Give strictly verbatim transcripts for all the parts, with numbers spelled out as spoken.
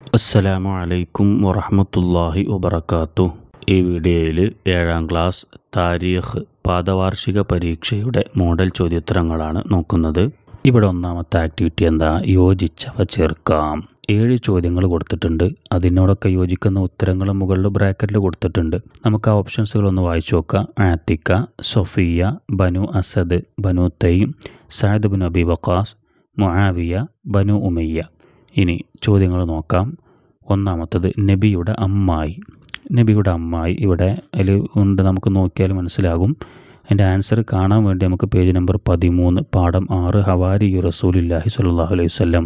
അസ്സലാമു അലൈക്കും വറഹ്മത്തുള്ളാഹി വബറകാതുഹു. ഈ വീഡിയോയിൽ ഏഴാം ക്ലാസ് താരീഖ് പാദവാർഷിക പരീക്ഷയുടെ മോഡൽ ചോദ്യോത്തരങ്ങളാണ് നോക്കുന്നത്. ഇവിടെ ഒന്നാമത്തെ ആക്ടിവിറ്റി എന്താ? യോജിച്ചവ ചേർക്കാം. ഏഴ് ചോദ്യങ്ങൾ കൊടുത്തിട്ടുണ്ട്. അതിനോടൊക്കെ യോജിക്കുന്ന ഉത്തരങ്ങൾ മുകളിൽ ബ്രാക്കറ്റിൽ കൊടുത്തിട്ടുണ്ട്. നമുക്ക് ആ ഓപ്ഷൻസുകളൊന്ന് വായിച്ചു നോക്കാം. Atika, Sofia, Banu Asad, Banu Taym, Saad bin Abi Waqqas, Muawiya, Banu Umayya. ഇനി ചോദ്യങ്ങൾ നോക്കാം. ഒന്നാമത്തത് നബിയുടെ അമ്മായി. നബിയുടെ അമ്മായി ഇവിടെ അതിൽ ഉണ്ട്, നമുക്ക് നോക്കിയാൽ മനസ്സിലാകും. അതിൻ്റെ ആൻസർ കാണാൻ വേണ്ടി നമുക്ക് പേജ് നമ്പർ പതിമൂന്ന് പാഠം ആറ് ഹവാരി റസൂലുള്ളാഹി സ്വല്ലല്ലാഹു അലൈഹി വസല്ലം,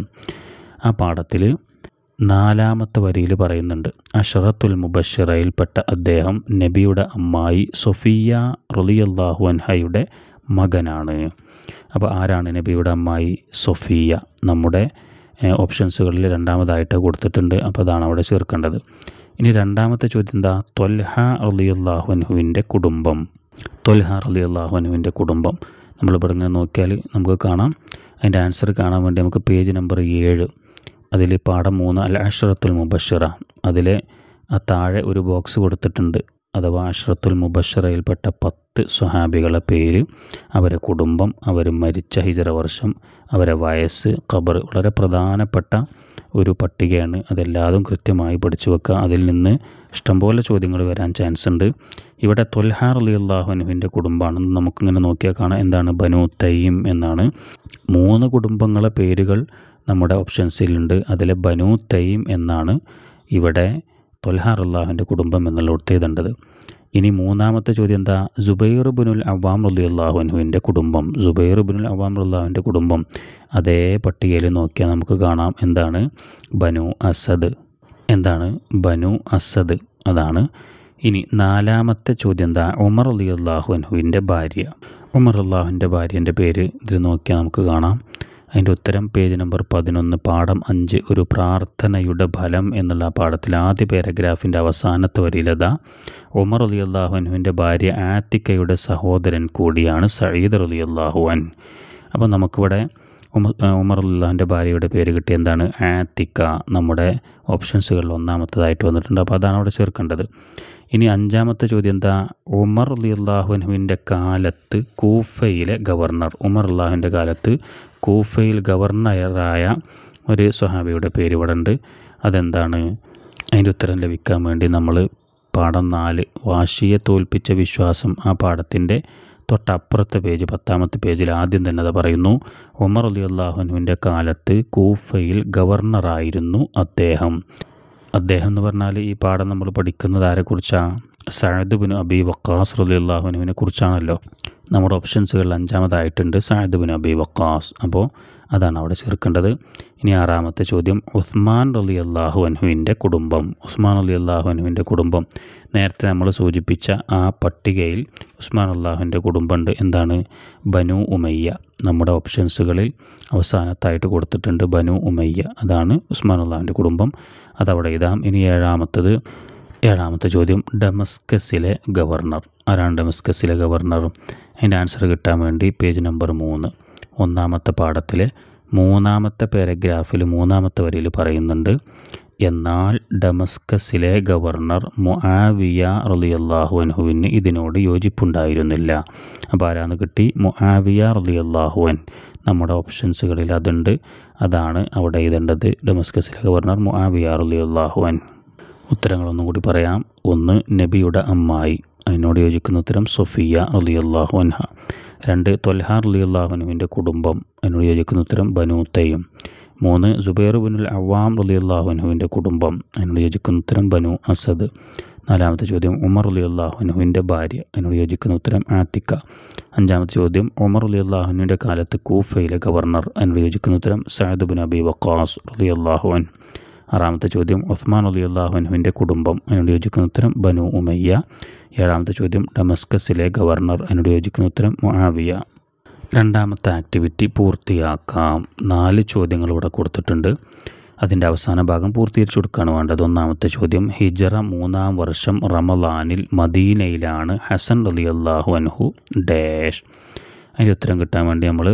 ആ പാഠത്തിൽ നാലാമത്തെ വരിയിൽ പറയുന്നുണ്ട്, അഷറത്തുൽ മുബശ്ശിറയിൽപ്പെട്ട അദ്ദേഹം നബിയുടെ അമ്മായി സൊഫിയ റളിയല്ലാഹു അൻഹയുടെ മകനാണ്. അപ്പോൾ ആരാണ് നബിയുടെ അമ്മായി? സൊഫിയ. നമ്മുടെ ഓപ്ഷൻസുകളിൽ രണ്ടാമതായിട്ട് കൊടുത്തിട്ടുണ്ട്. അപ്പോൾ അതാണ് അവിടെ ചേർക്കേണ്ടത്. ഇനി രണ്ടാമത്തെ ചോദ്യം എന്താ? ത്വൽഹ റളിയല്ലാഹു അൻഹുവിൻ്റെ കുടുംബം. ത്വൽഹ റളിയല്ലാഹു അൻഹുവിൻ്റെ കുടുംബം നമ്മളിവിടെ ഇങ്ങനെ നോക്കിയാൽ നമുക്ക് കാണാം. അതിൻ്റെ ആൻസർ കാണാൻ വേണ്ടി നമുക്ക് പേജ് നമ്പർ ഏഴ്, അതിൽ പാഠം മൂന്ന് അൽ അഷ്റത്തുൽ മുബശ്ശിറ, അതിലെ ആ താഴെ ഒരു ബോക്സ് കൊടുത്തിട്ടുണ്ട്. അഥവാ അഷ്റത്തുൽ മുബശ്ശിറയിൽപ്പെട്ട പത്ത് സ്വഹാബികളെ പേര്, അവരെ കുടുംബം, അവർ മരിച്ച ഹിജറ വർഷം, അവരെ വയസ്സ്, ഖബർ, വളരെ പ്രധാനപ്പെട്ട ഒരു പട്ടികയാണ്. അതെല്ലാതും കൃത്യമായി പഠിച്ചു വെക്കുക. അതിൽ നിന്ന് ഇഷ്ടംപോലെ ചോദ്യങ്ങൾ വരാൻ ചാൻസ് ഉണ്ട്. ഇവിടെ ത്വൽഹ റളിയല്ലാഹു അൻഹുവിൻ്റെ കുടുംബമാണെന്ന് നമുക്കിങ്ങനെ നോക്കിയാൽ കാണാം. എന്താണ്? ബനു തൈം എന്നാണ്. മൂന്ന് കുടുംബങ്ങളെ പേരുകൾ നമ്മുടെ ഓപ്ഷൻസിലുണ്ട്. അതിൽ ബനു തൈം എന്നാണ് ഇവിടെ ത്വൽഹ റളിയല്ലാഹുവിൻ്റെ കുടുംബം എന്നുള്ള എഴുതേണ്ടത്. ഇനി മൂന്നാമത്തെ ചോദ്യം എന്താ? സുബൈർ ബിനുൽ അവ്വാം റളിയല്ലാഹു അൻഹുവിൻ്റെ കുടുംബം. സുബൈർ ബിനുൽ അവ്വാം റളിയല്ലാഹുവിൻ്റെ കുടുംബം അതേ പട്ടികയിൽ നോക്കിയാൽ നമുക്ക് കാണാം. എന്താണ്? Banu Asad. എന്താണ്? ബനു അസദ്, അതാണ്. ഇനി നാലാമത്തെ ചോദ്യം എന്താ? ഉമർ റളിയല്ലാഹു അൻഹുവിൻ്റെ ഭാര്യ. ഉമർ റളിയല്ലാഹുവിൻ്റെ ഭാര്യൻ്റെ പേര് ഇതിൽ നോക്കിയാൽ നമുക്ക് കാണാം. അതിൻ്റെ ഉത്തരം പേജ് നമ്പർ പതിനൊന്ന് പാഠം അഞ്ച് ഒരു പ്രാർത്ഥനയുടെ ഫലം എന്നുള്ള പാഠത്തിൽ ആദ്യ പാരഗ്രാഫിൻ്റെ അവസാനത്തെ വരിയിലതാ ഉമർ റളിയല്ലാഹു അൻഹുവിൻ്റെ ഭാര്യ ആത്തിക്കയുടെ സഹോദരൻ കൂടിയാണ് സഈദ് റളിയല്ലാഹു അൻഹു. അപ്പോൾ നമുക്കിവിടെ ഉമർ ഉമർ റളിയല്ലാഹുവിൻ്റെ ഭാര്യയുടെ പേര് കിട്ടിയ എന്താണ്? ആത്തിക്ക. നമ്മുടെ ഓപ്ഷൻസുകളിൽ ഒന്നാമത്തേതായിട്ട് വന്നിട്ടുണ്ട്. അപ്പോൾ അതാണ് അവിടെ ചേർക്കേണ്ടത്. ഇനി അഞ്ചാമത്തെ ചോദ്യം എന്താ? ഉമർ റളിയല്ലാഹു അൻഹുവിൻ്റെ കാലത്ത് കൂഫയിലെ ഗവർണർ. ഉമർ റളിയല്ലാഹുവിൻ്റെ കാലത്ത് കൂഫയിൽ ഗവർണറായ ഒരു സ്വഹാബിയുടെ പേര് ഇവിടെ ഉണ്ട്. അതെന്താണ്? അതിൻ്റെ ഉത്തരം ലഭിക്കാൻ വേണ്ടി നമ്മൾ പാഠം നാല് വാശിയെ തോൽപ്പിച്ച വിശ്വാസം, ആ പാഠത്തിൻ്റെ തൊട്ടപ്പുറത്തെ പേജ് പത്താമത്തെ പേജിൽ ആദ്യം തന്നെ അത് പറയുന്നു, ഉമർ റളിയല്ലാഹു അൻഹുവിൻ്റെ കാലത്ത് കൂഫയിൽ ഗവർണറായിരുന്നു അദ്ദേഹം. അദ്ദേഹം എന്ന് പറഞ്ഞാൽ ഈ പാഠം നമ്മൾ പഠിക്കുന്നത് ആരെക്കുറിച്ചാണ്? സഅദ് ബിൻ അബി വഖാസ് റളിയല്ലാഹു അൻഹുവിനെ കുറിച്ചാണല്ലോ. നമ്മുടെ ഓപ്ഷൻസുകളിൽ അഞ്ചാമതായിട്ടുണ്ട് സഅദ് ബിൻ അബി വഖാസ്. അപ്പോൾ അതാണ് അവിടെ ചേർക്കേണ്ടത്. ഇനി ആറാമത്തെ ചോദ്യം ഉസ്മാൻ റളിയല്ലാഹു അൻഹുവിൻ്റെ കുടുംബം. ഉസ്മാൻ റളിയല്ലാഹു അൻഹുവിൻ്റെ കുടുംബം നേരത്തെ നമ്മൾ സൂചിപ്പിച്ച ആ പട്ടികയിൽ ഉസ്മാൻ റളിയല്ലാഹുവിൻ്റെ കുടുംബമുണ്ട്. എന്താണ്? ബനു ഉമയ്യ. നമ്മുടെ ഓപ്ഷൻസുകളിൽ അവസാനത്തായിട്ട് കൊടുത്തിട്ടുണ്ട് ബനു ഉമയ്യ, അതാണ് ഉസ്മാൻ റളിയല്ലാഹുവിൻ്റെ കുടുംബം. അതവിടെ ഇതാം. ഇനി ഏഴാമത്തത് ഏഴാമത്തെ ചോദ്യം ഡമസ്കസിലെ ഗവർണർ. ആരാണ് ഡമസ്കസിലെ ഗവർണർ? അതിൻ്റെ ആൻസർ കിട്ടാൻ വേണ്ടി പേജ് നമ്പർ മൂന്ന് ഒന്നാമത്തെ പാഠത്തിലെ മൂന്നാമത്തെ പാരഗ്രാഫിൽ മൂന്നാമത്തെ വരിയിൽ പറയുന്നുണ്ട്, എന്നാൽ ഡമസ്കസിലെ ഗവർണർ മുആവിയ റളിയല്ലാഹു അൻഹുവിന് ഇതിനോട് യോജിപ്പുണ്ടായിരുന്നില്ല. അപ്പോൾ ആരാന്ന് കിട്ടി? മുആവിയ റളിയല്ലാഹു അൻഹു. നമ്മുടെ ഓപ്ഷൻസുകളിൽ അതുണ്ട്, അതാണ് അവിടെ എഴുതേണ്ടത്. ഡമസ്കസിലെ ഗവർണർ മുആവിയ റളിയല്ലാഹു അൻഹു. ഉത്തരങ്ങളൊന്നും കൂടി പറയാം. ഒന്ന്, നബിയുടെ അമ്മായി, അതിനോട് യോജിക്കുന്ന ഉത്തരം സൊഫിയ റളിയല്ലാഹു അൻഹ. രണ്ട്, ത്വൽഹ റളിയല്ലാഹു അൻഹുവിൻ്റെ കുടുംബം, അതിനോട് യോജിക്കുന്ന ഉത്തരം ബനു തൈം. മൂന്ന്, സുബൈർ ബിനുൽ അവ്വാം റളിയല്ലാഹു അൻഹുവിൻ്റെ കുടുംബം, അതിനോട് യോജിക്കുന്ന ഉത്തരം ബനു അസദ്. നാലാമത്തെ ചോദ്യം ഉമർ റളിയല്ലാഹു അൻഹുവിൻ്റെ ഭാര്യ, അതിനോട് യോജിക്കുന്ന ഉത്തരം ആത്തിക്ക. അഞ്ചാമത്തെ ചോദ്യം ഉമർ റളിയല്ലാഹു അൻഹുവിൻ്റെ കാലത്ത് കൂഫയിലെ ഗവർണർ, അതിനോട് യോജിക്കുന്ന ഉത്തരം സഅദ് ബിൻ അബി വഖാസ് റളിയല്ലാഹു അൻഹു. ആറാമത്തെ ചോദ്യം ഉസ്മാൻ റളിയല്ലാഹു അൻഹുവിൻ്റെ കുടുംബം, അതിനോട് യോജിക്കുന്ന ഉത്തരം ബനു ഉമയ്യ. ഏഴാമത്തെ ചോദ്യം ഡമസ്കസിലെ ഗവർണർ, അതിനോട് യോജിക്കുന്ന ഉത്തരം മുആവിയ. രണ്ടാമത്തെ ആക്ടിവിറ്റി പൂർത്തിയാക്കാം. നാല് ചോദ്യങ്ങൾ ഇവിടെ കൊടുത്തിട്ടുണ്ട്. അതിൻ്റെ അവസാന ഭാഗം പൂർത്തീകരിച്ചു കൊടുക്കുകയാണ് വേണ്ടത്. ഒന്നാമത്തെ ചോദ്യം ഹിജറ മൂന്നാം വർഷം റമളാനിൽ മദീനയിലാണ് ഹസൻ റളിയല്ലാഹു അൻഹു ഡാഷ്. അതിൻ്റെ ഉത്തരം കിട്ടാൻ വേണ്ടി നമ്മൾ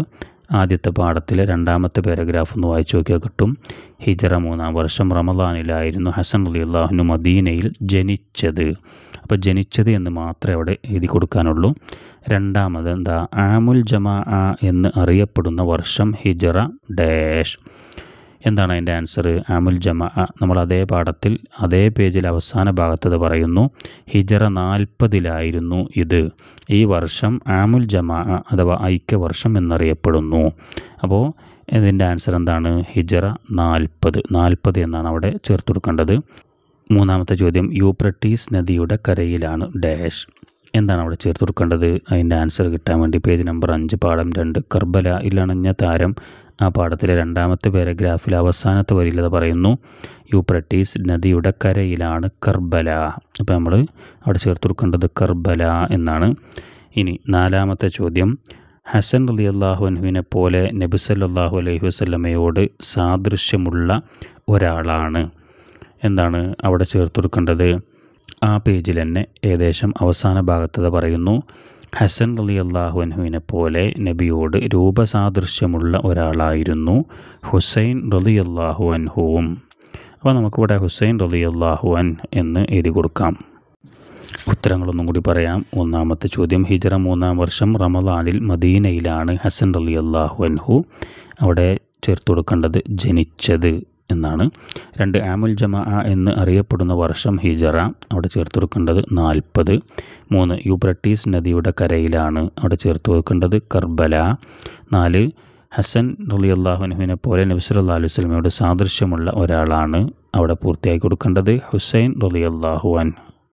ആദ്യത്തെ പാഠത്തിലെ രണ്ടാമത്തെ പാരഗ്രാഫ് ഒന്ന് വായിച്ചു നോക്കിയാൽ കിട്ടും. ഹിജറ മൂന്നാം വർഷം റമദാനിലായിരുന്നു ഹസൻ റളിയല്ലാഹു അൻഹു മദീനയിൽ ജനിച്ചത്. അപ്പോൾ ജനിച്ചത് എന്ന് മാത്രമേ അവിടെ എഴുതി കൊടുക്കാനുള്ളൂ. രണ്ടാമത് എന്താ, ആമുൽ ജമാ എന്ന് അറിയപ്പെടുന്ന വർഷം ഹിജറ ഡാഷ്. എന്താണ് അതിൻ്റെ ആൻസർ? ആമുൽ ജമാ. നമ്മൾ അതേ പാഠത്തിൽ അതേ പേജിൽ അവസാന ഭാഗത്തത് പറയുന്നു, ഹിജറ നാൽപ്പതിലായിരുന്നു ഇത്. ഈ വർഷം ആമുൽ ജമാ അഥവാ ഐക്യവർഷം എന്നറിയപ്പെടുന്നു. അപ്പോൾ ഇതിൻ്റെ ആൻസർ എന്താണ്? ഹിജറ നാൽപ്പത്. നാൽപ്പത് എന്നാണ് അവിടെ ചേർത്ത് കൊടുക്കേണ്ടത്. മൂന്നാമത്തെ ചോദ്യം, യൂപ്രട്ടീസ് നദിയുടെ കരയിലാണ് ഡാഷ്. എന്താണ് അവിടെ ചേർത്ത് കൊടുക്കേണ്ടത്? അതിൻ്റെ ആൻസർ കിട്ടാൻ വേണ്ടി പേജ് നമ്പർ അഞ്ച് പാഠം രണ്ട്, കർബലയിലണഞ്ഞ താരം. ആ പാഠത്തിലെ രണ്ടാമത്തെ പാരഗ്രാഫിൽ അവസാനത്തെ വരിയിൽ അത് പറയുന്നു, യൂപ്രട്ടീസ് നദിയുടെ കരയിലാണ് കർബല. അപ്പോൾ നമ്മൾ അവിടെ ചേർത്ത് കൊടുക്കേണ്ടത് കർബല എന്നാണ്. ഇനി നാലാമത്തെ ചോദ്യം, ഹസൻ റളിയല്ലാഹു അൻഹുവിനെ പോലെ നബി സല്ലല്ലാഹു അലൈഹി വസല്ലമയോട് സാദൃശ്യമുള്ള ഒരാളാണ്. എന്താണ് അവിടെ ചേർത്ത് കൊടുക്കേണ്ടത്? ആ പേജിൽ തന്നെ ഏകദേശം അവസാന ഭാഗത്തത് പറയുന്നു, ഹസൻ റളിയല്ലാഹു അൻഹുവിനെ പോലെ നബിയോട് രൂപസാദൃശ്യമുള്ള ഒരാളായിരുന്നു ഹുസൈൻ റളിയല്ലാഹു അൻഹുവും. അപ്പോൾ നമുക്കിവിടെ ഹുസൈൻ റളിയല്ലാഹു അൻ എന്ന് എഴുതി കൊടുക്കാം. ഉത്തരങ്ങളൊന്നും കൂടി പറയാം. ഒന്നാമത്തെ ചോദ്യം, ഹിജറ മൂന്നാം വർഷം റമദാനിൽ മദീനയിലാണ് ഹസൻ റളിയല്ലാഹു അൻഹു. അവിടെ ചേർത്ത് കൊടുക്കേണ്ടത് ജനിച്ചത് എന്നാണ്. രണ്ട്, ആമുൽ ജമാ എന്ന് അറിയപ്പെടുന്ന വർഷം ഹിജറ. അവിടെ ചേർത്ത് കൊടുക്കേണ്ടത് നാൽപ്പത്. മൂന്ന്, യൂപ്രട്ടീസ് നദിയുടെ കരയിലാണ്. അവിടെ ചേർത്ത് കൊടുക്കേണ്ടത് കർബല. നാല്, ഹസൻ റളിയല്ലാഹു അൻഹുവിനെ പോലെ നബി സല്ലല്ലാഹു അലൈഹി വസല്ലമയോട് സാദൃശ്യമുള്ള ഒരാളാണ്. അവിടെ പൂർത്തിയാക്കി കൊടുക്കേണ്ടത് ഹുസൈൻ റളിയല്ലാഹു അൻഹു.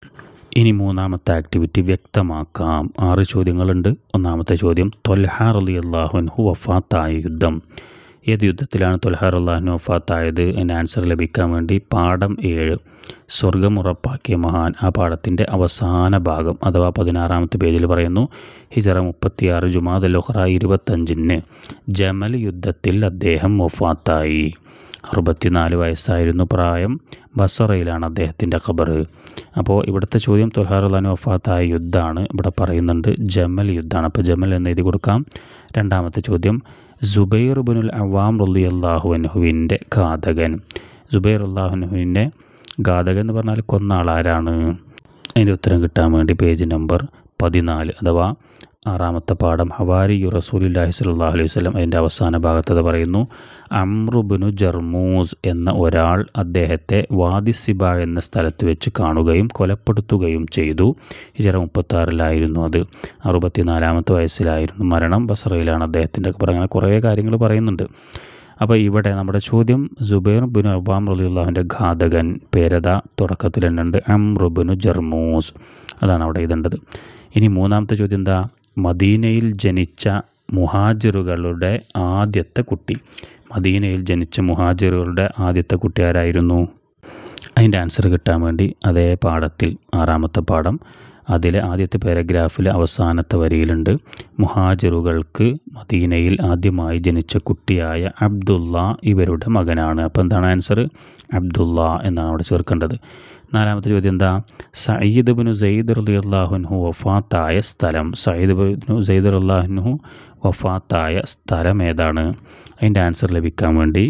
ഇനി മൂന്നാമത്തെ ആക്ടിവിറ്റി വ്യക്തമാക്കാം. ആറ് ചോദ്യങ്ങളുണ്ട്. ഒന്നാമത്തെ ചോദ്യം, ത്വൽഹ റളിയല്ലാഹു അൻഹു വഫാത്തായ യുദ്ധം. ഏത് യുദ്ധത്തിലാണ് ത്വൽഹ റളിയല്ലാഹു അൻഹു വഫാത്തായത്? അതിൻ്റെ ആൻസർ ലഭിക്കാൻ വേണ്ടി പാഠം ഏഴ്, സ്വർഗം ഉറപ്പാക്കിയ മഹാൻ. ആ പാഠത്തിൻ്റെ അവസാന ഭാഗം അഥവാ പതിനാറാമത്തെ പേജിൽ പറയുന്നു, ഹിജറ മുപ്പത്തിയാറ് ജുമാദുൽ ഉഖ്റ ഇരുപത്തഞ്ചിന് ജമൽ യുദ്ധത്തിൽ അദ്ദേഹം വഫാത്തായി. അറുപത്തിനാല് വയസ്സായിരുന്നു പ്രായം. ബസ്റയിലാണ് അദ്ദേഹത്തിൻ്റെ ഖബർ. അപ്പോൾ ഇവിടുത്തെ ചോദ്യം ത്വൽഹ റളിയല്ലാഹു അൻഹു വഫാത്തായ യുദ്ധമാണ്. ഇവിടെ പറയുന്നുണ്ട് ജമൽ യുദ്ധമാണ്. അപ്പോൾ ജമൽ എന്ന് എഴുതി കൊടുക്കാം. രണ്ടാമത്തെ ചോദ്യം, സുബൈർ ഇബ്നുൽ അവ്വാം റളിയല്ലാഹു അൻഹുവിൻ്റെ ഘാതകൻ. സുബൈർ റളിയല്ലാഹു അൻഹുവിൻ്റെ ഘാതകൻ എന്ന് പറഞ്ഞാൽ കൊന്ന ആളാരാണ്? അതിൻ്റെ ഉത്തരം കിട്ടാൻ വേണ്ടി പേജ് നമ്പർ പതിനാല് അഥവാ ആറാമത്തെ പാഠം ഹവാരിയു റസൂലുള്ളാഹി സ്വല്ലല്ലാഹു അലൈഹി വസല്ലം. അതിൻ്റെ അവസാന ഭാഗത്തത് പറയുന്നു, അംറു ഇബ്നു ജർമൂസ് എന്ന ഒരാൾ അദ്ദേഹത്തെ വാദി സിബ എന്ന സ്ഥലത്ത് വെച്ച് കാണുകയും കൊലപ്പെടുത്തുകയും ചെയ്തു. ഹിജറ മുപ്പത്താറിലായിരുന്നു അത്. അറുപത്തിനാലാമത്തെ വയസ്സിലായിരുന്നു മരണം. ബസ്റയിലാണ് അദ്ദേഹത്തിൻ്റെ ഖബർ. അങ്ങനെ കുറേ കാര്യങ്ങൾ പറയുന്നുണ്ട്. അപ്പോൾ ഇവിടെ നമ്മുടെ ചോദ്യം, സുബൈർ ഇബ്നു അവ്വാം റളിയല്ലാഹുവിൻ്റെ ഘാതകൻ പേരതാ തുടക്കത്തിൽ തന്നെ ഉണ്ട്, അംറു ഇബ്നു ജർമൂസ്. അതാണ് അവിടെ എഴുതേണ്ടത്. ഇനി മൂന്നാമത്തെ ചോദ്യം എന്താ? മദീനയിൽ ജനിച്ച മുഹാജിറുകളുടെ ആദ്യത്തെ കുട്ടി. മദീനയിൽ ജനിച്ച മുഹാജിറുകളുടെ ആദ്യത്തെ കുട്ടി ആരായിരുന്നു? അതിൻ്റെ ആൻസർ കിട്ടാൻ വേണ്ടി അതേ പാഠത്തിൽ ആറാമത്തെ പാഠം അതിലെ ആദ്യത്തെ പാരഗ്രാഫിലെ അവസാനത്തെ വരിയിലുണ്ട്, മുഹാജിറുകൾക്ക് മദീനയിൽ ആദ്യമായി ജനിച്ച കുട്ടിയായ അബ്ദുള്ള ഇവരുടെ മകനാണ്. അപ്പോൾ എന്താണ് ആൻസർ? അബ്ദുള്ള എന്നാണ് അവിടെ ചേർക്കേണ്ടത്. നാലാമത്തെ ചോദ്യം എന്താ? സയ്യിദ് ഇബ്നു സെയ്ദ് റളിയല്ലാഹു അൻഹു വഫാത്തായ സ്ഥലം. സയ്യിദ് ഇബ്നു സെയ്ദ് റളിയല്ലാഹു അൻഹു വഫാത്തായ സ്ഥലം ഏതാണ്? അതിൻ്റെ ആൻസർ ലഭിക്കാൻ വേണ്ടി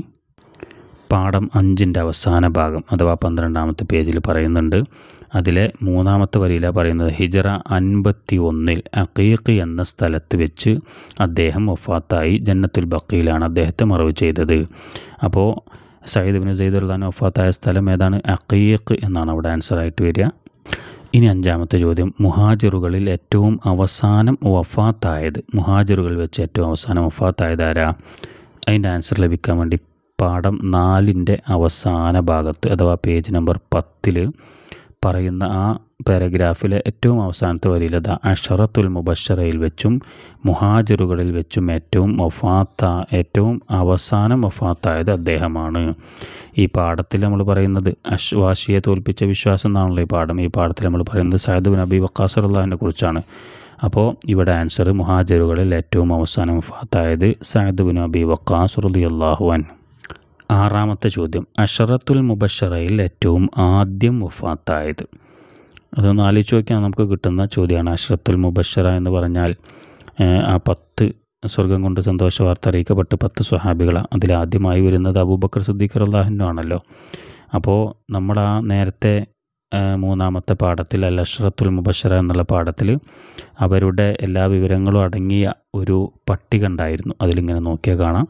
പാഠം അഞ്ചിൻ്റെ അവസാന ഭാഗം അഥവാ പന്ത്രണ്ടാമത്തെ പേജിൽ പറയുന്നുണ്ട്. അതിലെ മൂന്നാമത്തെ വരിയിലാണ് പറയുന്നത്, ഹിജറ അൻപത്തി ഒന്നിൽ അഖീഖ് എന്ന സ്ഥലത്ത് വെച്ച് അദ്ദേഹം വഫാത്തായി. ജന്നത്തുൽ ബഖീലാണ് അദ്ദേഹത്തെ മറവ് ചെയ്തത്. അപ്പോൾ സയ്യിദ് ഇബ്നു സെയ്ദ് റളിയല്ലാഹു അൻഹു വഫാത്തായ സ്ഥലം ഏതാണ്? അഖീഖ് എന്നാണ് അവിടെ ആൻസർ ആയിട്ട് വരിക. ഇനി അഞ്ചാമത്തെ ചോദ്യം, മുഹാജിറുകളിൽ ഏറ്റവും അവസാനം വഫാത്തായത്. മുഹാജിറുകളിൽ വെച്ച് ഏറ്റവും അവസാനം വഫാത്തായത് ആരാ? അതിൻ്റെ ആൻസർ ലഭിക്കാൻ വേണ്ടി പാഠം നാലിൻ്റെ അവസാന ഭാഗത്ത് അഥവാ പേജ് നമ്പർ പത്തിൽ പറയുന്ന ആ പാരഗ്രാഫിലെ ഏറ്റവും അവസാനത്തെ വരിയിലത അഷറത്തുൽ മുബശ്ശറയിൽ വെച്ചും മുഹാജിറുകളിൽ വെച്ചും ഏറ്റവും വഫാത്ത ഏറ്റവും അവസാനം വഫാത്തായത് അദ്ദേഹമാണ്. ഈ പാഠത്തിൽ നമ്മൾ പറയുന്നത് അശ്വാശിയെ തോൽപ്പിച്ച വിശ്വാസം എന്നാണല്ലോ ഈ പാഠം. ഈ പാഠത്തിൽ നമ്മൾ പറയുന്നത് സഅദ് ബിൻ അബി വഖാസ് റളിയല്ലാഹുവിനെ കുറിച്ചാണ്. അപ്പോൾ ഇവിടെ ആൻസർ മുഹാജിറുകളിൽ ഏറ്റവും അവസാനം വഫാത്തായത് സഅദ് ബിൻ അബി വഖാസ് റളിയല്ലാഹു അൻഹു. ആറാമത്തെ ചോദ്യം, അഷറത്തുൽ മുബശ്ശറയിൽ ഏറ്റവും ആദ്യം വഫാത്തായത്. അതൊന്ന് ആലോചിച്ച് നോക്കിയാൽ നമുക്ക് കിട്ടുന്ന ചോദ്യമാണ്. അഷറത്തുൽ മുബശ്ശറ എന്ന് പറഞ്ഞാൽ ആ പത്ത് സ്വർഗം കൊണ്ട് സന്തോഷ വാർത്ത അറിയിക്കപ്പെട്ട് പത്ത് സ്വഹാബികളാണ്. അതിലാദ്യമായി വരുന്നത് അബൂബക്കർ സിദ്ദീഖ് റളിയല്ലാഹു ആണല്ലോ. അപ്പോൾ നമ്മൾ ആ നേരത്തെ മൂന്നാമത്തെ പാഠത്തിൽ അൽ അഷ്റത്തുൽ മുബശ്ശറ എന്നുള്ള പാഠത്തിൽ അവരുടെ എല്ലാ വിവരങ്ങളും അടങ്ങിയ ഒരു പട്ടിക ഉണ്ടായിരുന്നു. അതിലിങ്ങനെ നോക്കിയാൽ കാണാം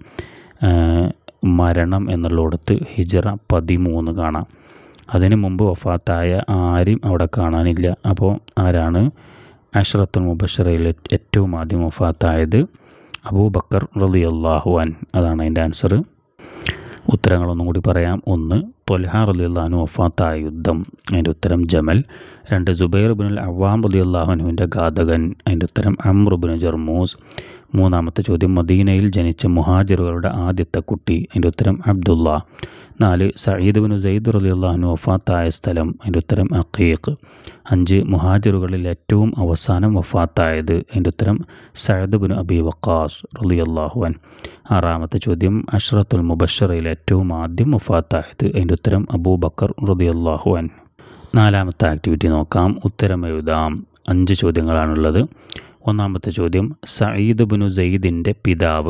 മരണം എന്നുള്ളിടത്ത് ഹിജ്റ പതിമൂന്ന് കാണാം. അതിന് മുമ്പ് വഫാത്തായ ആരും അവിടെ കാണാനില്ല. അപ്പോൾ ആരാണ് അഷ്റത്തുൽ മുബശ്ശറയിൽ ഏറ്റവും ആദ്യം വഫാത്തായത്? അബൂബക്കർ റളിയല്ലാഹു അൻഹു. അതാണ് അതിൻ്റെ ആൻസർ. ഉത്തരങ്ങളൊന്നും കൂടി പറയാം. ഒന്ന്, ത്വൽഹ റളിയല്ലാഹു അൻഹു വഫാത്തായ യുദ്ധം, അതിൻ്റെ ഉത്തരം ജമൽ. രണ്ട്, സുബൈർ ഇബ്നുൽ അവ്വാം റളിയല്ലാഹു അൻഹുവിൻ്റെ ഘാതകൻ, അതിൻ്റെ ഉത്തരം അംർ ഇബ്നു ജർമൂസ്. മൂന്നാമത്തെ ചോദ്യം, മദീനയിൽ ജനിച്ച മുഹാജിറുകളുടെ ആദ്യത്തെ കുട്ടി, അതിൻ്റെ ഉത്തരം അബ്ദുള്ള. നാല്, സഈദ് ഇബ്നു സെയ്ദ് റളിയല്ലാഹു അൻഹു വഫാത്തായ സ്ഥലം, അതിൻ്റെ ഉത്തരം അഖീഖ്. അഞ്ച്, മുഹാജിറുകളിൽ ഏറ്റവും അവസാനം വഫാത്തായത്, അതിൻ്റെ ഉത്തരം സഅദ് ഇബ്നു അബി വഖാസ് റളിയല്ലാഹു അൻഹു. ആറാമത്തെ ചോദ്യം, അഷ്റത്തുൽ മുബശ്ശറയിൽ ഏറ്റവും ആദ്യം വഫാത്തായത്, അതിൻ്റെ ഉത്തരം അബൂബക്കർ റളിയല്ലാഹു അൻഹു. നാലാമത്തെ ആക്ടിവിറ്റി നോക്കാം. ഉത്തരം എഴുതാം. അഞ്ച് ചോദ്യങ്ങളാണുള്ളത്. ഒന്നാമത്തെ ചോദ്യം, സഈദ് ഇബ്നു സെയ്ദിൻ്റെ പിതാവ്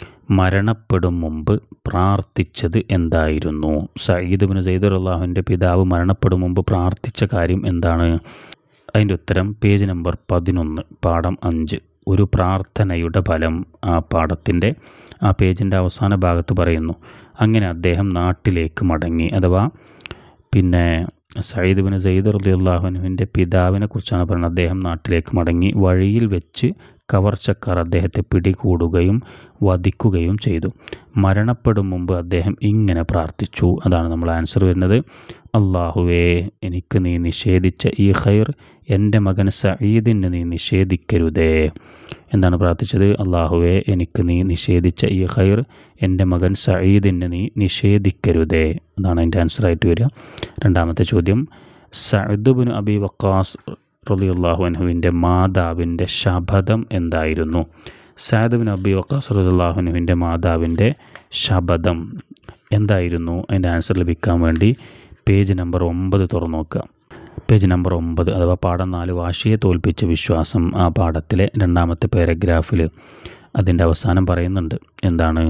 മരണപ്പെടും മുമ്പ് പ്രാർത്ഥിച്ചത് എന്തായിരുന്നു? സഈദ് ഇബ്നു സെയ്ദ് റളിയല്ലാഹുവിൻ്റെ പിതാവ് മരണപ്പെടും മുമ്പ് പ്രാർത്ഥിച്ച കാര്യം എന്താണ്? അതിൻ്റെ ഉത്തരം പേജ് നമ്പർ പതിനൊന്ന്, പാഠം അഞ്ച്. ഒരു പ്രാർത്ഥനയുടെ ഫലം ആ പാഠത്തിൻ്റെ ആ പേജിൻ്റെ അവസാന ഭാഗത്ത് പറയുന്നു. അങ്ങനെ അദ്ദേഹം നാട്ടിലേക്ക് മടങ്ങി. അഥവാ പിന്നെ സഈദ് ഇബ്നു സെയ്ദ് റളിയല്ലാഹു അൻഹുവിൻ്റെ പിതാവിനെ കുറിച്ചാണ് പറയുന്നത്. അദ്ദേഹം നാട്ടിലേക്ക് മടങ്ങി. വഴിയിൽ വെച്ച് കവർച്ചക്കാർ അദ്ദേഹത്തെ പിടികൂടുകയും വധിക്കുകയും ചെയ്തു. മരണപ്പെടും മുമ്പ് അദ്ദേഹം ഇങ്ങനെ പ്രാർത്ഥിച്ചു. അതാണ് നമ്മൾ ആൻസർ വരുന്നത്. അല്ലാഹുവേ, എനിക്ക് നീ നിഷേധിച്ച ഈ ഖൈർ എൻ്റെ മകൻ സഈദിന് നീ നിഷേധിക്കരുതേ. എന്താണ് പ്രാർത്ഥിച്ചത്? അല്ലാഹുവേ, എനിക്ക് നീ നിഷേധിച്ച ഈ ഖൈർ എൻ്റെ മകൻ സഈദിന് നീ നിഷേധിക്കരുതേ. അതാണ് അതിൻ്റെ ആൻസറായിട്ട് വരിക. രണ്ടാമത്തെ ചോദ്യം, സഅദ് ഇബ്നു അബി വഖാസ് റളിയല്ലാഹു അൻഹുവിൻ്റെ മാതാവിൻ്റെ ശപഥം എന്തായിരുന്നു? സഅദ് ഇബ്നു അബി വഖാസ് റളിയല്ലാഹു അൻഹുവിൻ്റെ മാതാവിൻ്റെ ശപഥം എന്തായിരുന്നു? അതിൻ്റെ ആൻസർ ലഭിക്കാൻ വേണ്ടി പേജ് നമ്പർ ഒമ്പത് തുറന്നു നോക്കുക. പേജ് നമ്പർ ഒമ്പത് അഥവാ പാഠം നാല്, വാശിയെ തോൽപ്പിച്ച വിശ്വാസം. ആ പാഠത്തിലെ രണ്ടാമത്തെ പാരഗ്രാഫിൽ അതിൻ്റെ അവസാനം പറയുന്നുണ്ട്. എന്താണ്?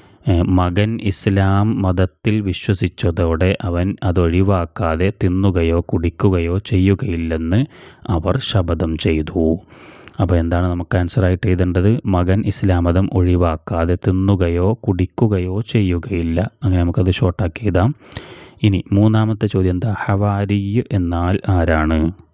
മകൻ ഇസ്ലാം മതത്തിൽ വിശ്വസിച്ചതോടെ അവൻ അതൊഴിവാക്കാതെ തിന്നുകയോ കുടിക്കുകയോ ചെയ്യുകയില്ലെന്ന് അവർ ശപഥം ചെയ്തു. അപ്പോൾ എന്താണ് നമുക്ക് ആൻസറായിട്ട് എഴുതേണ്ടത്? മകൻ ഇസ്ലാം മതം ഒഴിവാക്കാതെ തിന്നുകയോ കുടിക്കുകയോ ചെയ്യുകയില്ല. അങ്ങനെ നമുക്കത് ഷോർട്ടാക്കി എഴുതാം. ഇനി മൂന്നാമത്തെ ചോദ്യം എന്താ? ഹവാരി എന്നാൽ ആരാണ്?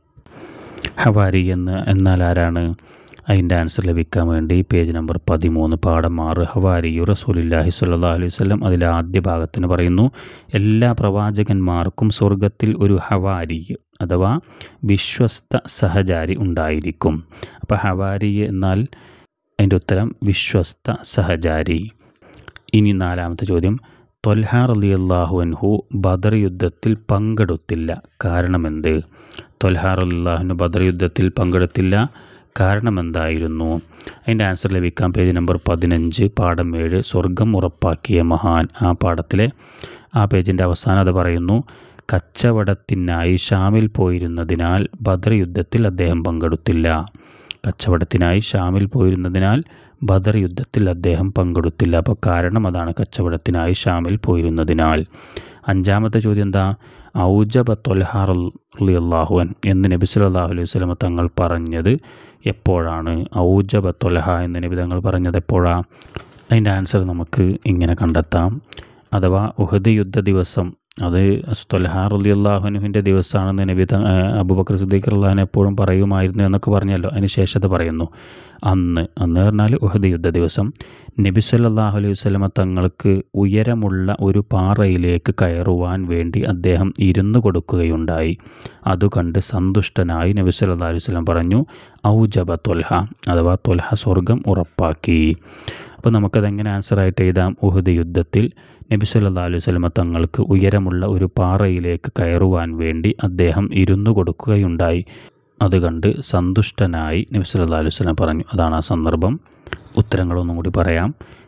ഹവാരി എന്ന് എന്നാൽ ആരാണ്? അതിൻ്റെ ആൻസർ ലഭിക്കാൻ വേണ്ടി പേജ് നമ്പർ പതിമൂന്ന്, പാഠം ആറ്, ഹവാരിയു റസൂലുള്ളാഹി സ്വല്ലല്ലാഹു അലൈഹി വസല്ലം. അതിലെ ആദ്യ ഭാഗത്തിന് പറയുന്നു, എല്ലാ പ്രവാചകന്മാർക്കും സ്വർഗത്തിൽ ഒരു ഹവാരി അഥവാ വിശ്വസ്ത സഹചാരി ഉണ്ടായിരിക്കും. അപ്പോൾ ഹവാരി എന്നാൽ അതിൻ്റെ ഉത്തരം വിശ്വസ്ത സഹചാരി. ഇനി നാലാമത്തെ ചോദ്യം, ത്വൽഹ റളിയല്ലാഹു അൻഹു ബദർ യുദ്ധത്തിൽ പങ്കെടുത്തില്ല, കാരണമെന്ത്? ത്വൽഹ റളിയല്ലാഹു അൻഹു ബദർ യുദ്ധത്തിൽ പങ്കെടുത്തില്ല, കാരണം എന്തായിരുന്നു? അതിൻ്റെ ആൻസർ ലഭിക്കാൻ പേജ് നമ്പർ പതിനഞ്ച്, പാഠം ഏഴ്, സ്വർഗം ഉറപ്പാക്കിയ മഹാൻ. ആ പാഠത്തിലെ ആ പേജിൻ്റെ അവസാനം അത് പറയുന്നു, കച്ചവടത്തിനായി ഷാമിൽ പോയിരുന്നതിനാൽ ബദർ യുദ്ധത്തിൽ അദ്ദേഹം പങ്കെടുത്തില്ല. കച്ചവടത്തിനായി ഷാമിൽ പോയിരുന്നതിനാൽ ബദർ യുദ്ധത്തിൽ അദ്ദേഹം പങ്കെടുത്തില്ല. അപ്പോൾ കാരണം അതാണ്, കച്ചവടത്തിനായി ഷാമിൽ പോയിരുന്നതിനാൽ. അഞ്ചാമത്തെ ചോദ്യം എന്താ? ഔജബ ത്വൽഹ റളിയല്ലാഹു അൻഹു എന്ന് നബി സല്ലല്ലാഹു അലൈഹി വസല്ലം തങ്ങൾ പറഞ്ഞത് എപ്പോഴാണ്? ഔജബ ത്വൽഹ എന്ന് നബി തങ്ങൾ പറഞ്ഞത് എപ്പോഴാണ്? അതിൻ്റെ ആൻസർ നമുക്ക് ഇങ്ങനെ കണ്ടെത്താം. അഥവാ ഉഹദ് യുദ്ധ ദിവസം, അത് ത്വൽഹ റളിയല്ലാഹു അൻഹുവിൻ്റെ ദിവസമാണെന്ന് നബി അബൂബക്കർ സിദ്ദീഖ് റളിയല്ലാഹു അൻഹു എപ്പോഴും പറയുമായിരുന്നു എന്നൊക്കെ പറഞ്ഞല്ലോ. അതിന് ശേഷം അത് പറയുന്നു, അന്ന് അന്ന് പറഞ്ഞാൽ ഉഹദ് യുദ്ധ ദിവസം നബി സല്ലല്ലാഹു അലൈഹി വസല്ലമ തങ്ങൾക്ക് ഉയരമുള്ള ഒരു പാറയിലേക്ക് കയറുവാൻ വേണ്ടി അദ്ദേഹം ഇരുന്നു കൊടുക്കുകയുണ്ടായി. അത് കണ്ട് സന്തുഷ്ടനായി നബി സല്ലല്ലാഹു അലൈഹി വസല്ലം പറഞ്ഞു, ഔജബ ത്വൽഹ അഥവാ ത്വൽഹ സ്വർഗം ഉറപ്പാക്കി. അപ്പോൾ നമുക്കതെങ്ങനെ ആൻസറായിട്ട് എഴുതാം? ഉഹദ് യുദ്ധത്തിൽ നബി സല്ലല്ലാഹു അലൈഹി വസല്ലമ തങ്ങൾക്ക് ഉയരമുള്ള ഒരു പാറയിലേക്ക് കയറുവാൻ വേണ്ടി അദ്ദേഹം ഇരുന്നു കൊടുക്കുകയുണ്ടായി. അത് കണ്ട് സന്തുഷ്ടനായി നബി സല്ലല്ലാഹു അലൈഹി വസല്ലം പറഞ്ഞു. അതാണ് ആ സന്ദർഭം. ഉത്തരങ്ങളൊന്നും കൂടി പറയാം.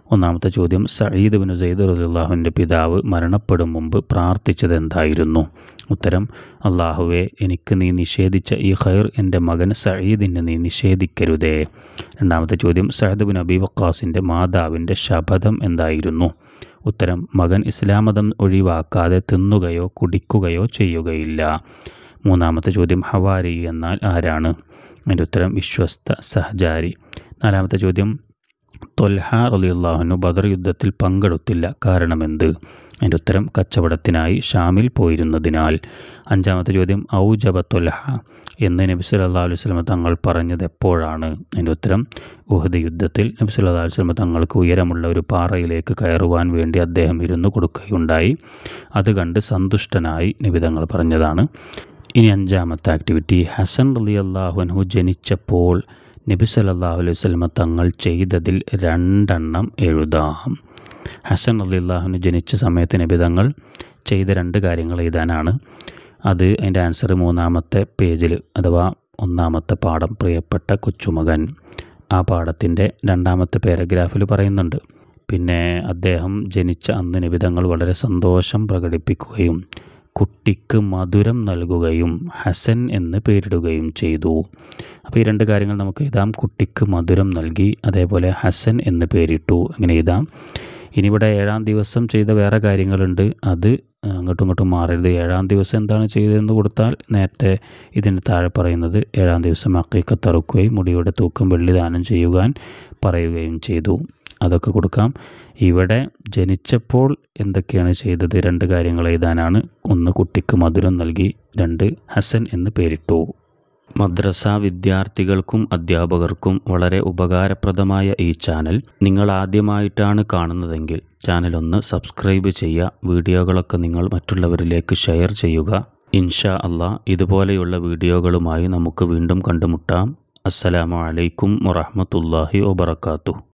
ഒന്നാമത്തെ ചോദ്യം, സഈദ് ബിൻ സെയ്ദ് റളിയല്ലാഹുവിൻ്റെ പിതാവ് മരണപ്പെടും മുമ്പ് പ്രാർത്ഥിച്ചത് എന്തായിരുന്നു? ഉത്തരം, അല്ലാഹുവേ, എനിക്ക് നീ നിഷേധിച്ച ഈ ഖൈർ എൻ്റെ മകൻ സഈദിന് നീ നിഷേധിക്കരുതേ. രണ്ടാമത്തെ ചോദ്യം, സഅദ് ബിൻ അബീ വഖാസിൻ്റെ മാതാവിൻ്റെ ശപഥം എന്തായിരുന്നു? ഉത്തരം, മകൻ ഇസ്ലാം മതം ഒഴിവാക്കാതെ തിന്നുകയോ കുടിക്കുകയോ ചെയ്യുകയില്ല. മൂന്നാമത്തെ ചോദ്യം, ഹവാരി എന്നാൽ ആരാണ്? അതിൻ്റെ ഉത്തരം, വിശ്വസ്ത സഹചാരി. നാലാമത്തെ ചോദ്യം, ത്വൽഹ റളിയല്ലാഹു അൻഹു ബദർ യുദ്ധത്തിൽ പങ്കെടുത്തില്ല, കാരണമെന്ത്? അതിൻ്റെ ഉത്തരം, കച്ചവടത്തിനായി ഷാമിൽ പോയിരുന്നതിനാൽ. അഞ്ചാമത്തെ ചോദ്യം, ഔജബ ത്വൽഹ എന്ന് നബി സല്ലല്ലാഹു അലൈഹി വസല്ലം തങ്ങൾ പറഞ്ഞത് എപ്പോഴാണ്? അതിൻ്റെ ഉത്തരം, ഉഹദ് യുദ്ധത്തിൽ നബി സല്ലല്ലാഹു അലൈഹി വസല്ലം തങ്ങൾക്ക് ഉയരമുള്ള ഒരു പാറയിലേക്ക് കയറുവാൻ വേണ്ടി അദ്ദേഹം ഇരുന്ന് കൊടുക്കുകയുണ്ടായി. അത് കണ്ട് സന്തുഷ്ടനായി നബി തങ്ങൾ പറഞ്ഞതാണ്. ഇനി അഞ്ചാമത്തെ ആക്ടിവിറ്റി, ഹസൻ റളിയല്ലാഹു അൻഹു ജനിച്ചപ്പോൾ നബി സല്ലല്ലാഹു അലൈഹി വസല്ലം തങ്ങൾ ചെയ്തതിൽ രണ്ടെണ്ണം എഴുതാം. ഹസൻ റളിയല്ലാഹു അൻഹു ജനിച്ച സമയത്ത് നബി തങ്ങൾ ചെയ്ത രണ്ട് കാര്യങ്ങൾ എഴുതാനാണ്. അത് അതിൻ്റെ ആൻസർ മൂന്നാമത്തെ പേജിൽ അഥവാ ഒന്നാമത്തെ പാഠം പ്രിയപ്പെട്ട കൊച്ചുമകൻ, ആ പാഠത്തിൻ്റെ രണ്ടാമത്തെ പാരഗ്രാഫിൽ പറയുന്നുണ്ട്. പിന്നെ അദ്ദേഹം ജനിച്ച അന്ന് നബി തങ്ങൾ വളരെ സന്തോഷം പ്രകടിപ്പിക്കുകയും കുട്ടിക്ക് മധുരം നൽകുകയും ഹസൻ എന്ന് പേരിടുകയും ചെയ്തു. അപ്പോൾ ഈ രണ്ട് കാര്യങ്ങൾ നമുക്ക് എഴുതാം. കുട്ടിക്ക് മധുരം നൽകി, അതേപോലെ ഹസൻ എന്ന് പേരിട്ടു, അങ്ങനെ എഴുതാം. ഇനി ഇവിടെ ഏഴാം ദിവസം ചെയ്ത വേറെ കാര്യങ്ങളുണ്ട്, അത് അങ്ങോട്ടും ഇങ്ങോട്ടും മാറരുത്. ഏഴാം ദിവസം എന്താണ് ചെയ്തതെന്ന് കൊടുത്താൽ നേരത്തെ ഇതിന് താഴെ പറയുന്നത് ഏഴാം ദിവസം അക്കീഖത്ത് അറുക്കുകയും മുടിയുടെ തൂക്കം വെള്ളി ദാനം ചെയ്യുവാൻ പറയുകയും ചെയ്തു, അതൊക്കെ കൊടുക്കാം. ഇവിടെ ജനിച്ചപ്പോൾ എന്തൊക്കെയാണ് ചെയ്തത്? രണ്ട് കാര്യങ്ങൾ എഴുതാനാണ്. ഒന്ന്, കുട്ടിക്ക് മധുരം നൽകി. രണ്ട്, ഹസൻ എന്ന് പേരിട്ടു. മദ്രസ വിദ്യാർത്ഥികൾക്കും അധ്യാപകർക്കും വളരെ ഉപകാരപ്രദമായ ഈ ചാനൽ നിങ്ങൾ ആദ്യമായിട്ടാണ് കാണുന്നതെങ്കിൽ ചാനൽ ഒന്ന് സബ്സ്ക്രൈബ് ചെയ്യുക. വീഡിയോകളൊക്കെ നിങ്ങൾ മറ്റുള്ളവരിലേക്ക് ഷെയർ ചെയ്യുക. ഇൻഷാ അല്ലാ ഇതുപോലെയുള്ള വീഡിയോകളുമായി നമുക്ക് വീണ്ടും കണ്ടുമുട്ടാം. അസ്സലാമു അലൈക്കും വറഹ്മത്തുള്ളാഹി വബറകാതുഹു.